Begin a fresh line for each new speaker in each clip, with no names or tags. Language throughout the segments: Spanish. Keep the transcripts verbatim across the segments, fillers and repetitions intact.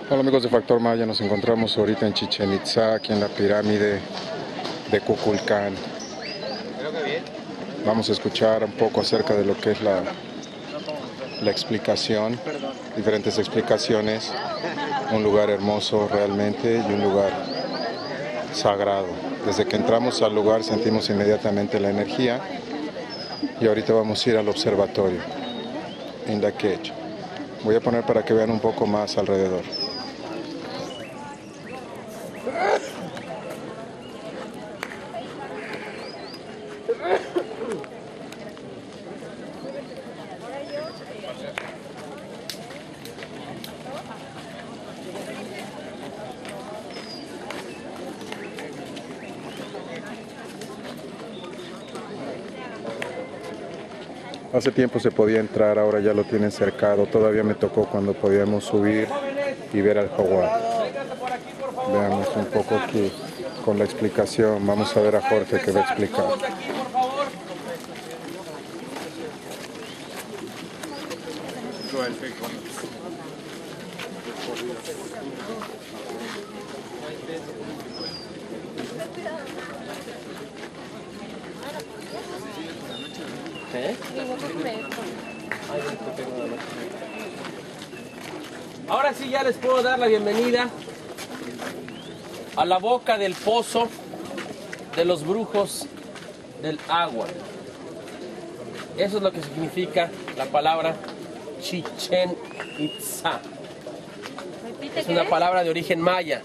Hola amigos de Factor Maya, nos encontramos ahorita en Chichén Itzá, aquí en la pirámide de Kukulcán. Vamos a escuchar un poco acerca de lo que es la, la explicación, diferentes explicaciones. Un lugar hermoso realmente y un lugar sagrado. Desde que entramos al lugar sentimos inmediatamente la energía y ahorita vamos a ir al observatorio, en la quecha. Voy a poner para que vean un poco más alrededor. Hace tiempo se podía entrar, ahora ya lo tienen cercado. Todavía me tocó cuando podíamos subir y ver al jaguar. Veamos un poco aquí con la explicación. Vamos a ver a Jorge que va a explicar.
¿Eh? Ahora sí ya les puedo dar la bienvenida a la boca del pozo de los brujos del agua. Eso es lo que significa la palabra Chichén Itzá. Es una palabra de origen maya.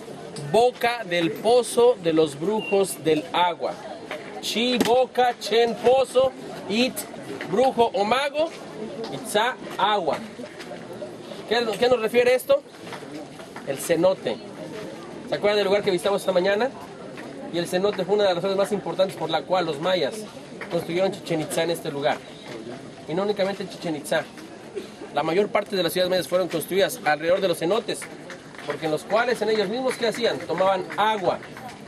Boca del pozo de los brujos del agua. Chi, boca, chen, pozo, it, brujo o mago, itzá, agua. ¿Qué, ¿Qué nos refiere esto? El cenote. ¿Se acuerdan del lugar que visitamos esta mañana? Y el cenote fue una de las razones más importantes por la cual los mayas construyeron Chichén Itzá en este lugar. Y no únicamente Chichén Itzá. La mayor parte de las ciudades mayas fueron construidas alrededor de los cenotes, porque en los cuales en ellos mismos, ¿qué hacían? Tomaban agua.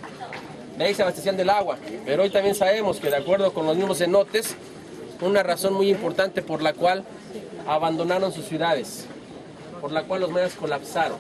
De ahí se abastecían del agua, pero hoy también sabemos que de acuerdo con los mismos cenotes, una razón muy importante por la cual abandonaron sus ciudades, por la cual los mayas colapsaron.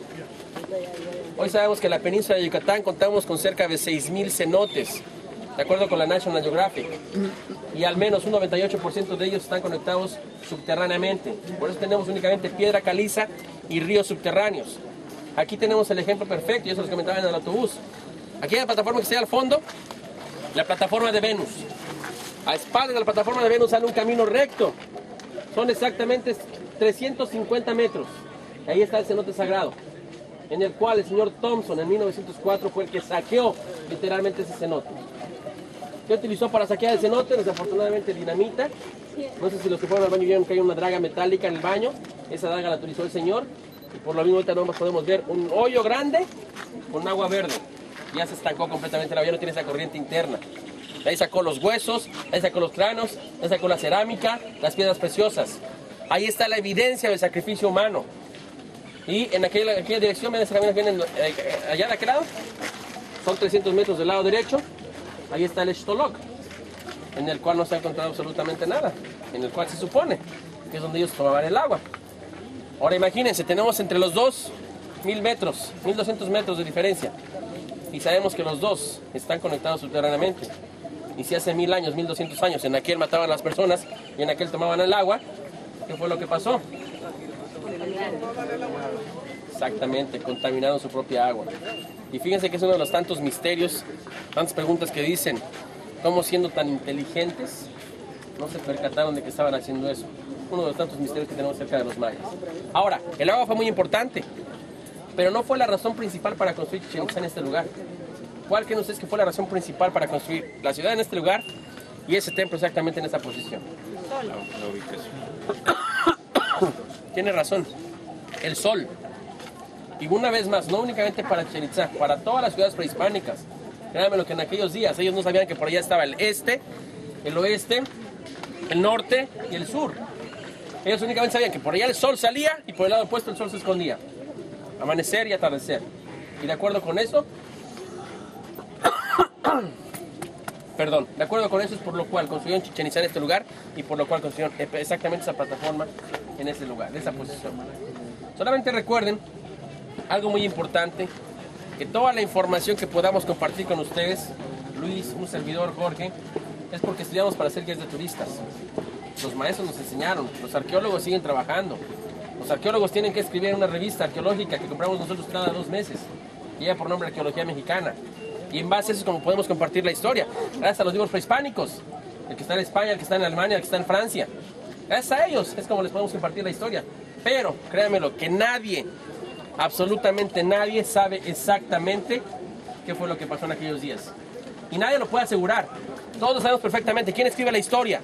Hoy sabemos que en la península de Yucatán contamos con cerca de seis mil cenotes, de acuerdo con la National Geographic, y al menos un noventa y ocho por ciento de ellos están conectados subterráneamente. Por eso tenemos únicamente piedra caliza y ríos subterráneos. Aquí tenemos el ejemplo perfecto, y eso les comentaba en el autobús. Aquí hay la plataforma que está al fondo, la plataforma de Venus. A espaldas de la plataforma de Venus sale un camino recto. Son exactamente trescientos cincuenta metros. Ahí está el cenote sagrado, en el cual el señor Thompson en mil novecientos cuatro fue el que saqueó literalmente ese cenote. ¿Qué utilizó para saquear el cenote? Desafortunadamente dinamita. No sé si los que fueron al baño vieron que hay una draga metálica en el baño. Esa draga la utilizó el señor. Y por lo mismo ahorita no podemos ver un hoyo grande con agua verde. Ya se estancó completamente, el avión no tiene esa corriente interna. De ahí sacó los huesos, de ahí sacó los cráneos, de ahí sacó la cerámica, las piedras preciosas. Ahí está la evidencia del sacrificio humano. Y en aquella, aquella dirección, miren, esas caminas vienen eh, allá de aquel lado. Son trescientos metros del lado derecho. Ahí está el Xtolok, en el cual no se ha encontrado absolutamente nada. En el cual se supone que es donde ellos tomaban el agua. Ahora imagínense, tenemos entre los dos mil metros, mil doscientos metros de diferencia. Y sabemos que los dos están conectados subterráneamente. Y si hace mil años, mil doscientos años, en aquel mataban a las personas y en aquel tomaban el agua, ¿qué fue lo que pasó? Exactamente, contaminaron su propia agua. Y fíjense que es uno de los tantos misterios, tantas preguntas que dicen, ¿cómo siendo tan inteligentes no se percataron de que estaban haciendo eso? Uno de los tantos misterios que tenemos cerca de los mayas. Ahora, el agua fue muy importante, pero no fue la razón principal para construir Chichén Itzá en este lugar. ¿Cuál creen ustedes que fue la razón principal para construir la ciudad en este lugar y ese templo exactamente en esta posición? La, la ubicación. Tiene razón. El sol. Y una vez más, no únicamente para Chichén Itzá, para todas las ciudades prehispánicas. Créanme lo que en aquellos días ellos no sabían que por allá estaba el este, el oeste, el norte y el sur. Ellos únicamente sabían que por allá el sol salía y por el lado opuesto el sol se escondía. Amanecer y atardecer. Y de acuerdo con eso, perdón, de acuerdo con eso es por lo cual construyeron Chichén Itzá en este lugar y por lo cual construyeron exactamente esa plataforma en ese lugar, en esa posición. Solamente recuerden algo muy importante, que toda la información que podamos compartir con ustedes, Luis, un servidor, Jorge, es porque estudiamos para ser guías de turistas. Los maestros nos enseñaron, los arqueólogos siguen trabajando. Los arqueólogos tienen que escribir en una revista arqueológica que compramos nosotros cada dos meses. Lleva por nombre Arqueología Mexicana. Y en base a eso es como podemos compartir la historia. Gracias a los libros prehispánicos. El que está en España, el que está en Alemania, el que está en Francia. Gracias a ellos es como les podemos compartir la historia. Pero, créanmelo, que nadie, absolutamente nadie sabe exactamente qué fue lo que pasó en aquellos días. Y nadie lo puede asegurar. Todos lo sabemos perfectamente. ¿Quién escribe la historia?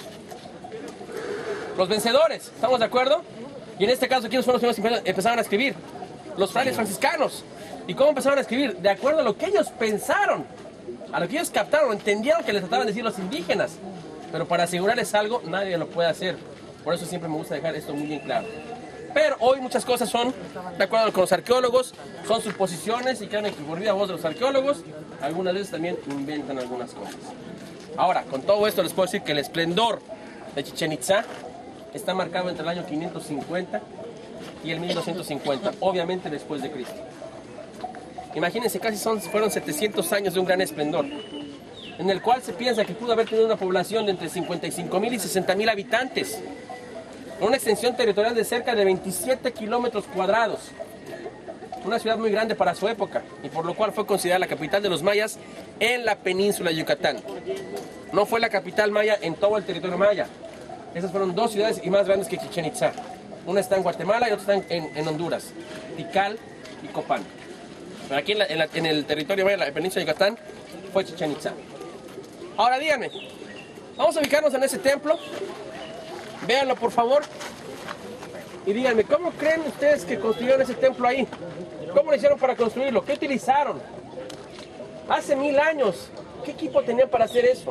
Los vencedores, ¿estamos de acuerdo? Y en este caso, ¿quiénes fueron los que empezaron a escribir? Los frailes franciscanos. ¿Y cómo empezaron a escribir? De acuerdo a lo que ellos pensaron, a lo que ellos captaron, entendieron que les trataban de decir los indígenas. Pero para asegurarles algo, nadie lo puede hacer. Por eso siempre me gusta dejar esto muy bien claro. Pero hoy muchas cosas son, de acuerdo con los arqueólogos, son suposiciones, y créanme que por viva voz de los arqueólogos, algunas veces también inventan algunas cosas. Ahora, con todo esto les puedo decir que el esplendor de Chichén Itzá está marcado entre el año quinientos cincuenta y el mil doscientos cincuenta, obviamente después de Cristo. Imagínense, casi son, fueron setecientos años de un gran esplendor, en el cual se piensa que pudo haber tenido una población de entre cincuenta y cinco mil y sesenta mil habitantes, con una extensión territorial de cerca de veintisiete kilómetros cuadrados, una ciudad muy grande para su época, y por lo cual fue considerada la capital de los mayas en la península de Yucatán. No fue la capital maya en todo el territorio maya. Esas fueron dos ciudades y más grandes que Chichén Itzá. Una está en Guatemala y otra está en, en, en Honduras, Tikal y Copán. Pero aquí en, la, en, la, en el territorio maya, la península de Yucatán, fue Chichén Itzá. Ahora díganme, vamos a ubicarnos en ese templo, véanlo por favor, y díganme, ¿cómo creen ustedes que construyeron ese templo ahí? ¿Cómo lo hicieron para construirlo? ¿Qué utilizaron? Hace mil años, ¿qué equipo tenían para hacer eso?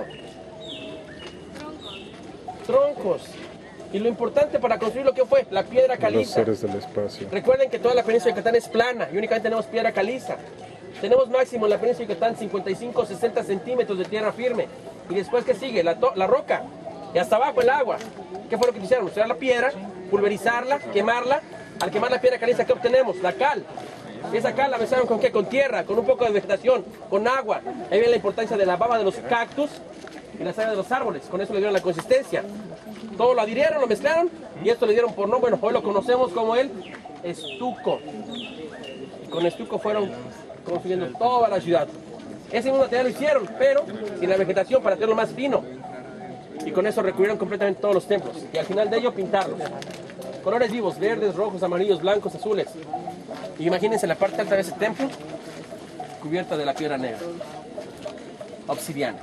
Troncos. Y lo importante para construir lo que fue la piedra caliza.
Los seres del espacio.
Recuerden que toda la península de Yucatán es plana y únicamente tenemos piedra caliza. Tenemos máximo en la península de Yucatán cincuenta y cinco a sesenta centímetros de tierra firme. Y después, ¿qué sigue? La, la roca. Y hasta abajo el agua. ¿Qué fue lo que hicieron? Usar la piedra, pulverizarla, quemarla. Al quemar la piedra caliza, ¿qué obtenemos? La cal. Y esa cal la mezclaron con qué? Con tierra, con un poco de vegetación, con agua. Ahí viene la importancia de la baba de los cactus y la savia de los árboles. Con eso le dieron la consistencia. Todo lo adhirieron, lo mezclaron y esto le dieron por nombre. Bueno, hoy lo conocemos como el estuco. Y con estuco fueron construyendo toda la ciudad. Ese mismo material lo hicieron, pero sin la vegetación para hacerlo más fino. Y con eso recubrieron completamente todos los templos. Y al final de ello pintarlos. Colores vivos, verdes, rojos, amarillos, blancos, azules. Y imagínense la parte alta de ese templo cubierta de la piedra negra. Obsidiana.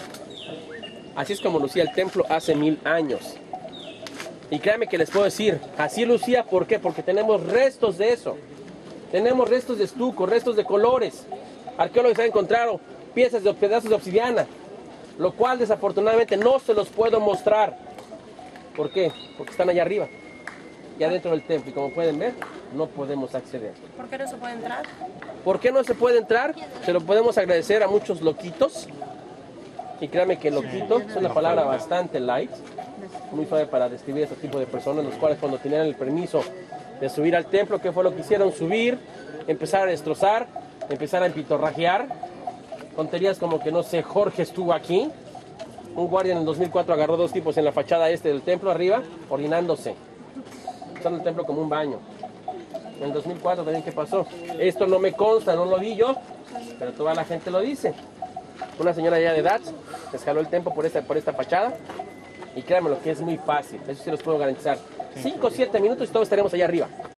Así es como lucía el templo hace mil años. Y créanme que les puedo decir, así lucía, ¿por qué? Porque tenemos restos de eso. Tenemos restos de estuco, restos de colores. Arqueólogos han encontrado piezas de pedazos de obsidiana, lo cual desafortunadamente no se los puedo mostrar. ¿Por qué? Porque están allá arriba, y adentro del templo, y como pueden ver, no podemos acceder.
¿Por qué no se puede entrar?
¿Por qué no se puede entrar? Se lo podemos agradecer a muchos loquitos. Y créanme que loquito es una palabra bastante light, muy suave para describir a este tipo de personas, los cuales cuando tenían el permiso de subir al templo, ¿qué fue lo que hicieron? Subir, empezar a destrozar, empezar a empitorrajear, tonterías como que no sé, Jorge estuvo aquí, un guardia en el dos mil cuatro agarró dos tipos en la fachada este del templo arriba, orinándose, usando el templo como un baño. En el dos mil cuatro también, ¿qué pasó? Esto no me consta, no lo vi yo, pero toda la gente lo dice. Una señora ya de edad escaló el templo por esta, por esta fachada, y créanme lo que es muy fácil, eso sí los puedo garantizar. cinco o siete minutos y todos estaremos allá arriba.